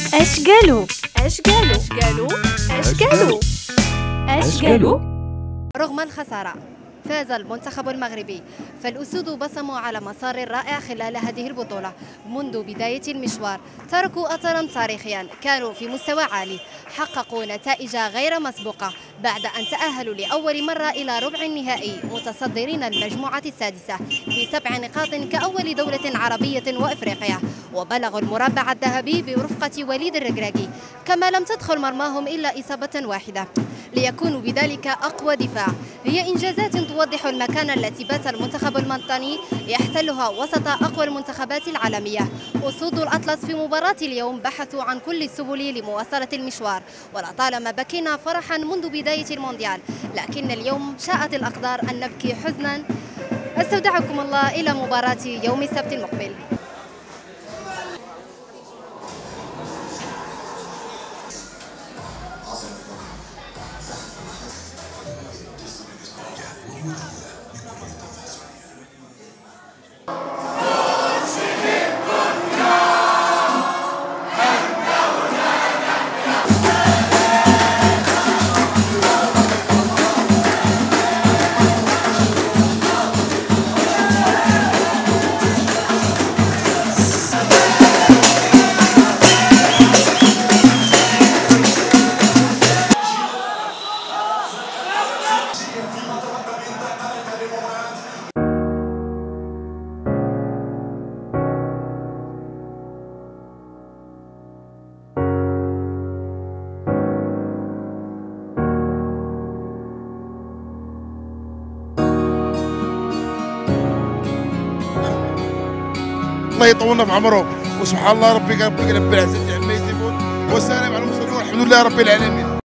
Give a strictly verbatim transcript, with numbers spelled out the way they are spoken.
اش قالوا اش قالوا اش قالوا اش قالوا اش قالوا رغم الخسارة فاز المنتخب المغربي، فالأسود بصموا على مسار رائع خلال هذه البطولة. منذ بداية المشوار تركوا أثرا تاريخيا، كانوا في مستوى عالي، حققوا نتائج غير مسبوقة بعد أن تأهلوا لأول مرة إلى ربع النهائي متصدرين المجموعة السادسة بسبع نقاط كأول دولة عربية وإفريقيا، وبلغوا المربع الذهبي برفقة وليد الركراكي، كما لم تدخل مرماهم إلا إصابة واحدة ليكونوا بذلك أقوى دفاع. هي إنجازات توضح المكانة التي بات المنتخب المنطني يحتلها وسط أقوى المنتخبات العالمية. أسود الأطلس في مباراة اليوم بحثوا عن كل السبل لمواصلة المشوار، ولطالما بكينا فرحا منذ بداية المونديال، لكن اليوم شاءت الأقدار أن نبكي حزنا. استودعكم الله إلى مباراة يوم السبت المقبل. الله يطولنا في عمره، وسبحان الله ربي ربي رب العزة عما يصفون، والسلام على المرسلين والحمد لله رب العالمين.